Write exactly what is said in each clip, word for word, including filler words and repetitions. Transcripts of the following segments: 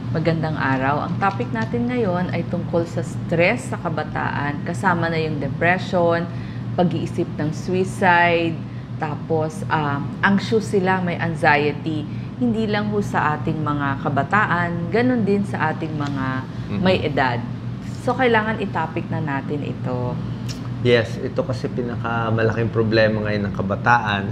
Magandang araw. Ang topic natin ngayon ay tungkol sa stress sa kabataan. Kasama na yung depression, pag-iisip ng suicide, tapos um, anxious sila, may anxiety. Hindi lang ho sa ating mga kabataan, ganun din sa ating mga may edad. So, kailangan i-topic na natin ito. Yes, ito kasi pinakamalaking problema ngayon ng kabataan.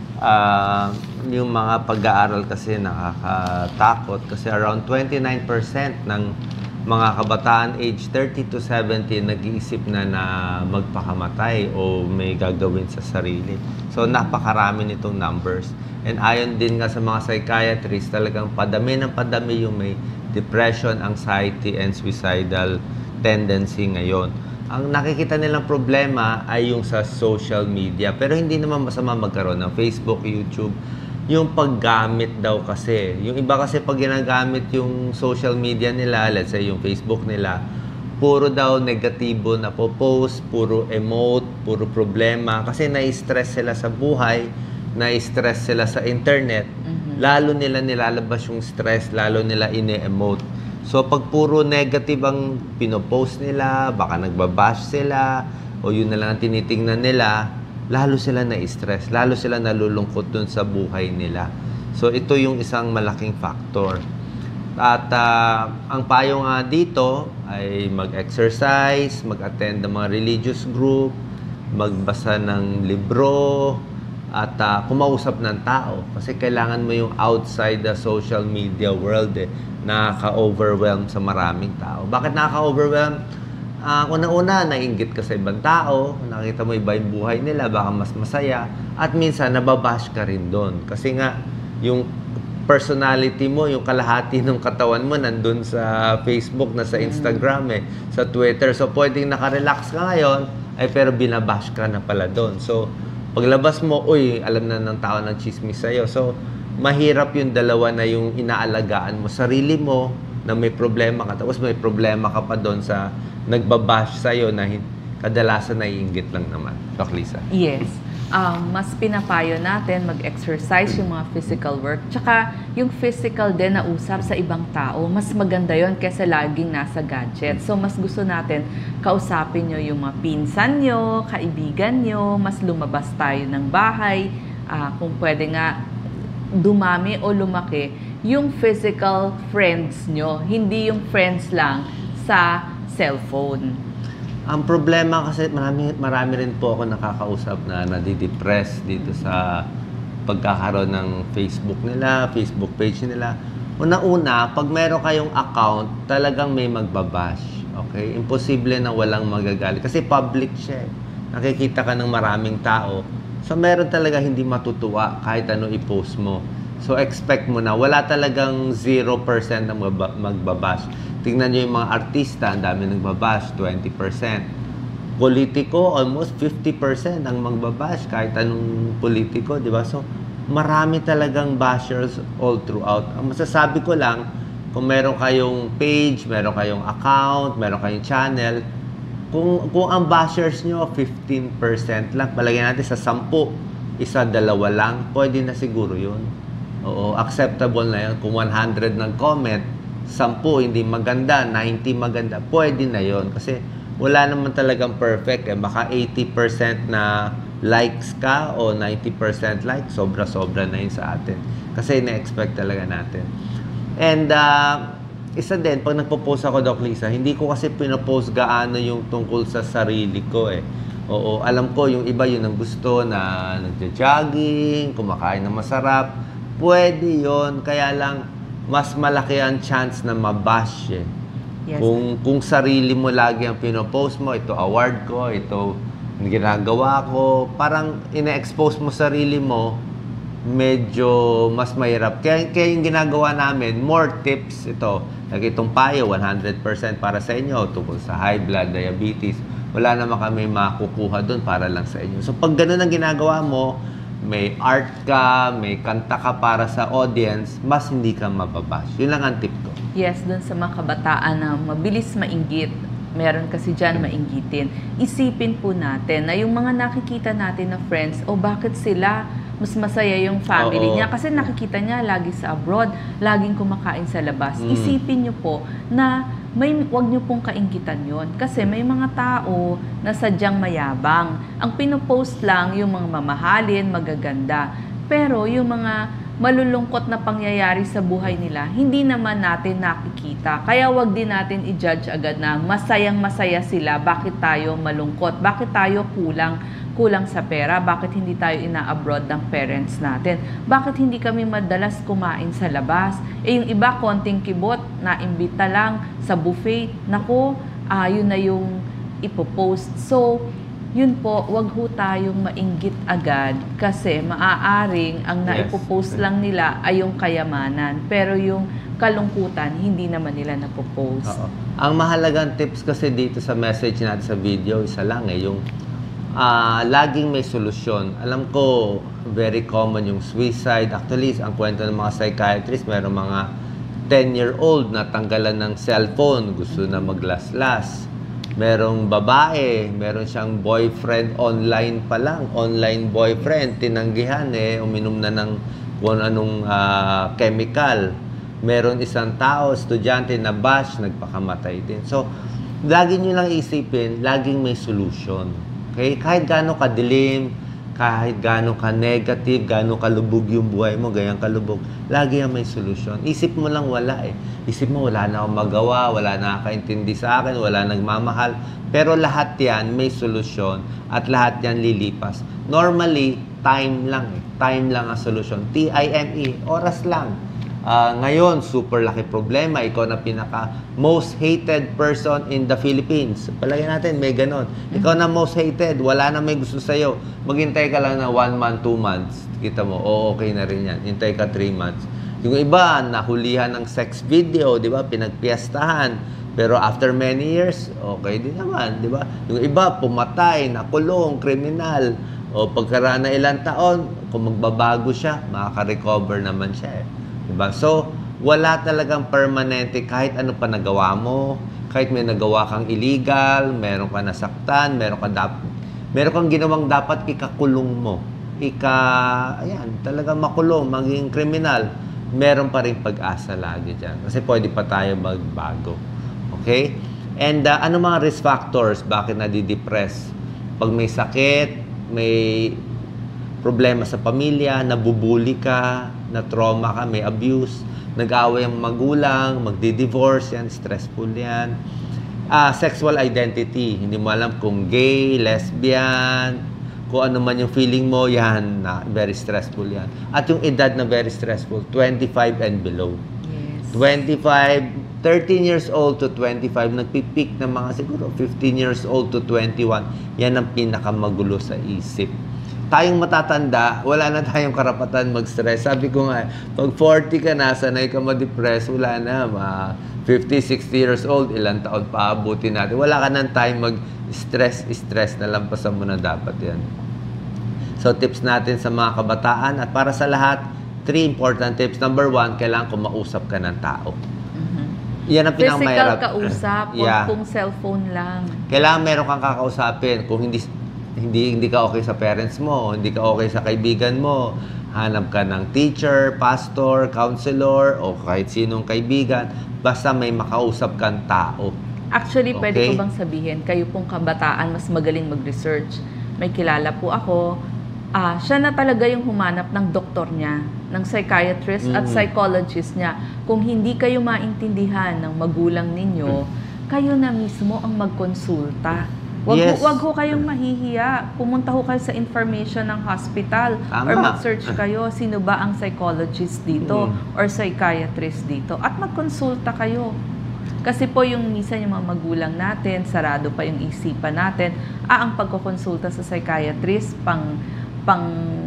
Uh, yung mga pag-aaral kasi nakakatakot kasi around twenty-nine percent ng mga kabataan age thirty to seventy nag-iisip na na magpakamatay o may gagawin sa sarili. So napakarami nitong numbers. And ayon din nga sa mga psychiatrists, talagang padami ng padami yung may depression, anxiety, and suicidal tendency ngayon. Ang nakikita nilang problema ay yung sa social media. Pero hindi naman masama magkaroon ng Facebook, YouTube. Yung paggamit daw kasi. Yung iba kasi pag ginagamit yung social media nila, let's say yung Facebook nila, puro daw negatibo na po post, puro emote, puro problema. Kasi na-stress sila sa buhay, na-stress sila sa internet. Mm-hmm. Lalo nila nilalabas yung stress, lalo nila ine-emote. So, pag puro negative ang pinopost nila, baka nagbabash sila, o yun na lang ang tinitingnan nila, lalo sila na-stress, lalo sila nalulungkot dun sa buhay nila. So, ito yung isang malaking factor. At uh, ang payo nga dito ay mag-exercise, mag-attend ng mga religious group, magbasa ng libro, at uh, kumausap ng tao. Kasi kailangan mo yung outside the social media world eh. Nakaka-overwhelm sa maraming tao. Bakit nakaka-overwhelm? Uh, Una-una, nainggit ka sa ibang tao, nakita mo iba yung buhay nila, baka mas masaya, at minsan nababash ka rin doon. Kasi nga, yung personality mo, yung kalahati ng katawan mo, nandun sa Facebook, na sa Instagram, eh, sa Twitter. So, pwedeng nakarelax ka ngayon, ay pero binabash ka na pala doon. So, paglabas mo, uy, alam na ng tao ng chismis sa'yo. So, mahirap yung dalawa na yung inaalagaan mo. Sarili mo na may problema ka, tapos may problema ka pa doon sa nagbabash sa'yo na kadalasan naiinggit lang naman. Doc Lisa? Yes. Um, mas pinapayo natin mag-exercise yung mga physical work. Tsaka yung physical din na usap sa ibang tao, mas maganda yon kaysa laging nasa gadget. So mas gusto natin kausapin nyo yung mga pinsan nyo, kaibigan nyo, mas lumabas tayo ng bahay. Uh, kung pwede nga dumami o lumaki yung physical friends nyo, hindi yung friends lang sa cellphone. Ang problema kasi marami, marami rin po ako nakakausap na nadidepress dito sa pagkakaroon ng Facebook nila, Facebook page nila. Una-una, pag meron kayong account, talagang may magbabash. Okay? Imposible na walang magagalit. Kasi public siya. Nakikita ka ng maraming tao. So, meron talaga hindi matutuwa kahit ano i-post mo. So, expect mo na. Wala talagang zero percent na magbabash. Tingnan nyo yung mga artista, ang dami nagbabash, twenty percent. Politiko, almost fifty percent ang magbabash, kahit anong politiko, di ba? So, marami talagang bashers all throughout. Ang masasabi ko lang, kung meron kayong page, meron kayong account, meron kayong channel, kung, kung ang bashers nyo, fifteen percent lang, palagyan natin sa sampu, isa, dalawa lang, pwede na siguro yun. Oo, acceptable na yun. Kung one hundred ng comment, sampu hindi maganda, ninety maganda, pwede na yon. Kasi wala naman talagang perfect. Eh. Baka eighty percent na likes ka o ninety percent like, sobra-sobra na yun sa atin. Kasi ina-expect talaga natin. And uh, isa din, pag nagpo-post ako, Doc Lisa, hindi ko kasi pinopost gaano yung tungkol sa sarili ko eh. Oo, alam ko yung iba yun ang gusto na nagja-jogging, kumakain ng masarap. Pwede yon, kaya lang mas malaki ang chance na mabash eh. Yes. Kung, kung sarili mo lagi ang pinopost mo, ito award ko, ito ginagawa ko, parang ina-expose mo sarili mo, medyo mas mahirap. Kaya, kaya yung ginagawa namin, more tips ito. Like itong payo, one hundred percent para sa inyo, tungkol sa high blood, diabetes. Wala naman kami makukuha doon para lang sa inyo. So pag ganun ang ginagawa mo, may art ka, may kanta ka para sa audience, mas hindi ka mababash. Yun lang ang tip ko. Yes, dun sa mga kabataan na mabilis mainggit, meron kasi dyan mainggitin. Isipin po natin na yung mga nakikita natin na friends, o bakit sila mas masaya yung family Oo. niya kasi nakikita niya lagi sa abroad, laging kumakain sa labas. Mm. Isipin niyo po na may wag niyo pong kainggitan yon kasi may mga tao na sadyang mayabang. Ang pinopost lang yung mga mamahalin, magaganda. Pero yung mga malulungkot na pangyayari sa buhay nila, hindi naman natin nakikita. Kaya wag din natin i-judge agad na masayang masaya sila, bakit tayo malungkot, bakit tayo kulang kulang sa pera, bakit hindi tayo ina-abroad ng parents natin, bakit hindi kami madalas kumain sa labas. Eh yung iba, konting kibot, naimbita lang sa buffet, nako, ah, yun na yung ipopost. So, yun po, wag ho tayong mainggit agad kasi maaaring ang Yes. naipopost lang nila ay yung kayamanan, pero yung kalungkutan, hindi naman nila napopost. Oo. Ang mahalagang tips kasi dito sa message natin sa video, isa lang eh, yung ah, laging may solusyon. Alam ko, very common yung suicide. Actually, ang kwento ng mga psychiatrist, meron mga ten-year-old na tanggalan ng cellphone, gusto na maglaslas. Merong babae, meron siyang boyfriend online pa lang, online boyfriend, tinanggihan eh, uminom na ng kung anong ah, chemical. Meron isang tao, estudyante na bash, nagpakamatay din. So, lagi nyo lang isipin, laging may solution. Okay? Kahit gaano kadilim, kahit gaano ka negative, gaano kalubog yung buhay mo, ganyang kalubog, lagi yan may solusyon. Isip mo lang wala eh. Isip mo wala na akong magawa, wala na nakakaintindi sa akin, wala nagmamahal. Pero lahat yan may solusyon at lahat yan lilipas. Normally, time lang eh. Time lang ang solusyon. T I M E, oras lang. Ah, ngayon, super laki problema. Ikaw na pinaka most hated person in the Philippines. Palagay natin, may ganon. Ikaw na most hated. Wala na may gusto sa'yo. Maghintay ka lang na one month, two months. Kita mo, oh, okay na rin yan. Hintay ka three months. Yung iba, nahulihan ng sex video, di ba? Pinagpiestahan. Pero after many years, okay din naman, di ba? Yung iba, pumatay, nakulong, kriminal. O pagkaraan na ilang taon, kung magbabago siya, makaka-recover naman siya eh. Diba? So, wala talagang permanente kahit ano pa nagawa mo, kahit may nagawa kang illegal, meron ka nasaktan, meron ka dap meron kang ginawang dapat ikakulong mo. Ika, ayan, talagang makulong, maging kriminal, meron pa rin pag-asa lagi dyan. Kasi pwede pa tayo magbago. Okay? And uh, ano mga risk factors? Bakit nadidepress? Pag may sakit, may problema sa pamilya, nabubuli ka, na-trauma ka, may abuse, nag-away ang magulang, magdi-divorce, yan, stressful yan. Ah, sexual identity, hindi mo alam kung gay, lesbian, kung ano man yung feeling mo, yan, na, very stressful yan. At yung edad na very stressful, twenty-five and below. Yes. twenty-five, thirteen years old to twenty-five, nagpipeak ng mga siguro fifteen years old to twenty-one, yan ang pinakamagulo sa isip. Tayong matatanda, wala na tayong karapatan mag-stress. Sabi ko nga, pag forty ka na, sanay ka ma-depress, wala na. Ma fifty, sixty years old, ilang taon pa abutin natin. Wala ka ng time mag-stress, stress na lampasan mo na dapat yan. So, tips natin sa mga kabataan at para sa lahat, three important tips. Number one, kailangan kumausap ka ng tao. Mhm. Yan ang Physical pinakamayarap. kausap, huwag Yeah. pong cellphone lang. Kailangan meron kang kakausapin. Kung hindi hindi hindi ka okay sa parents mo, hindi ka okay sa kaibigan mo, hanap ka ng teacher, pastor, counselor, o kahit sinong kaibigan, basta may makausap kang tao. Actually, pwede Okay. ko bang sabihin, kayo pong kabataan, mas magaling mag-research. May kilala po ako, ah, siya na talaga yung humanap ng doktor niya, ng psychiatrist at Mm. psychologist niya. Kung hindi kayo maintindihan ng magulang ninyo, kayo na mismo ang magkonsulta. Wag, Yes. ho, wag ho kayong mahihiya. Pumunta ho kayo sa information ng hospital Tama. or mag-search kayo sino ba ang psychologist dito Mm. or psychiatrist dito at magkonsulta kayo. Kasi po yung minsan yung mga magulang natin, sarado pa yung isipan natin, ah, ang pagkokonsulta sa psychiatrist, pang, pang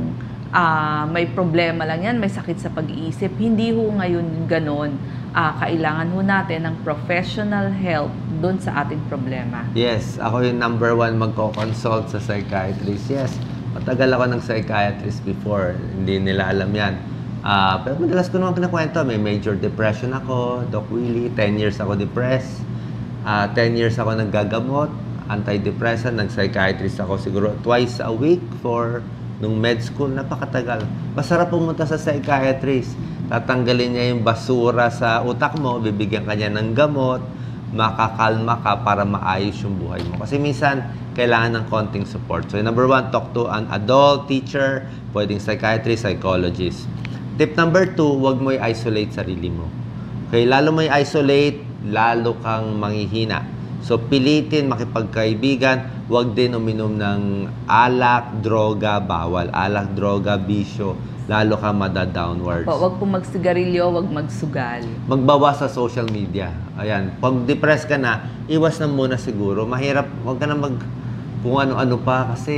ah, may problema lang yan, may sakit sa pag-iisip. Hindi ho ngayon ganon. Ah, kailangan ho natin ng professional help doon sa ating problema. Yes, ako yung number one magko-consult sa psychiatrist. Yes, matagal ako ng psychiatrist before. Hindi nila alam yan. Ah, pero madalas ko naman kinakwento, may major depression ako, Doc Willie, ten years ako depressed. Ah, ten years ako naggagamot, antidepressant, nag-psychiatrist ako siguro twice a week for nung med school, napakatagal. Masarap pumunta sa psychiatrist. Tatanggalin niya yung basura sa utak mo, bibigyan ka niya ng gamot, makakalma ka para maayos yung buhay mo. Kasi minsan, kailangan ng konting support. So, number one, talk to an adult, teacher, pwedeng psychiatrist, psychologist. Tip number two, huwag mo i-isolate sarili mo. Okay, lalo mo i-isolate, lalo kang manghihina. So, pilitin makipagkaibigan, huwag din uminom ng alak, droga, bawal. Alak, droga, bisyo, lalo ka mada-downwards. Po, wag po magsigarilyo, wag magsugal. Magbawas sa social media. Ayan, pag depressed ka na, iwas na muna siguro. Mahirap, huwag ka na mag kung ano-ano pa kasi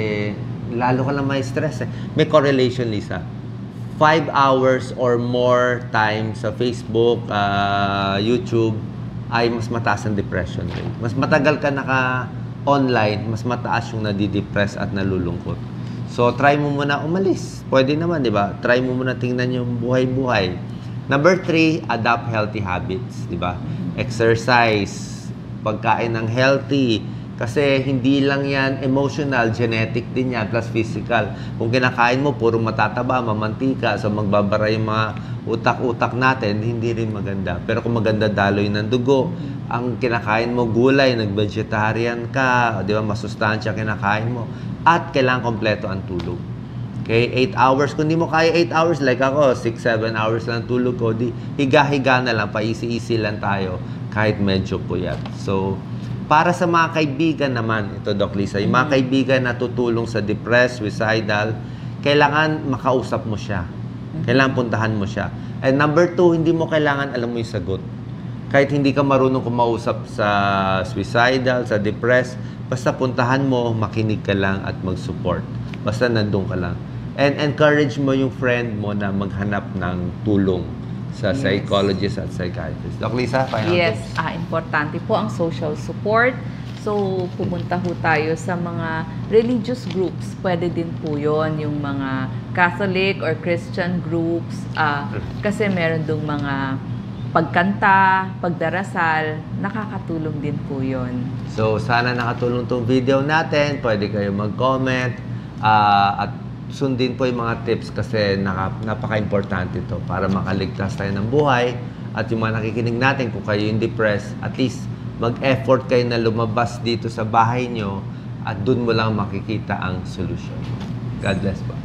lalo ka na may stress eh. May correlation, Lisa. Five hours or more time sa Facebook, uh, YouTube, ay mas mataas ang depression rate. Mas matagal ka naka-online, mas mataas yung nadidepress at nalulungkot. So, try mo muna umalis. Pwede naman, di ba? Try mo muna tingnan yung buhay-buhay. Number three, adopt healthy habits, di ba? Exercise, pagkain ng healthy. Kasi hindi lang yan emotional, genetic din yan, plus physical. Kung kinakain mo, puro matataba, mamantika, so magbabara yung mga utak-utak natin, hindi rin maganda. Pero kung maganda daloy ng dugo, ang kinakain mo gulay, nag-vegetarian ka, di ba, masustansya kinakain mo, at kailangan kompleto ang tulog. Okay, eight hours. Kung di mo kaya eight hours, like ako, six, seven hours lang tulog ko, di higa-higa na lang, pa-easy-easy lang tayo, kahit medyo puyat. So, para sa mga kaibigan naman, ito Doc Lisa, yung mga kaibigan na tutulong sa depressed, suicidal, kailangan makausap mo siya. Kailangan puntahan mo siya. And number two, hindi mo kailangan alam mo yung sagot. Kahit hindi ka marunong kumausap sa suicidal, sa depressed, basta puntahan mo, makinig ka lang at mag-support. Basta nandun ka lang. And encourage mo yung friend mo na maghanap ng tulong sa Yes. psychologist at psychiatrist. Doc Lisa, final Yes, tips? ah, importante po ang social support. So, pumunta ho tayo sa mga religious groups. Pwede din po yon yung mga Catholic or Christian groups. Ah, kasi meron dong mga pagkanta, pagdarasal, nakakatulong din po yon. So, sana nakatulong tong video natin. Pwede kayo mag-comment ah, at sundin po yung mga tips kasi naka, napaka-importante ito para makaligtas tayo ng buhay. At yung mga nakikinig natin, kung kayo yung depressed, at least mag-effort kayo na lumabas dito sa bahay nyo at dun mo lang makikita ang solusyon. God bless po.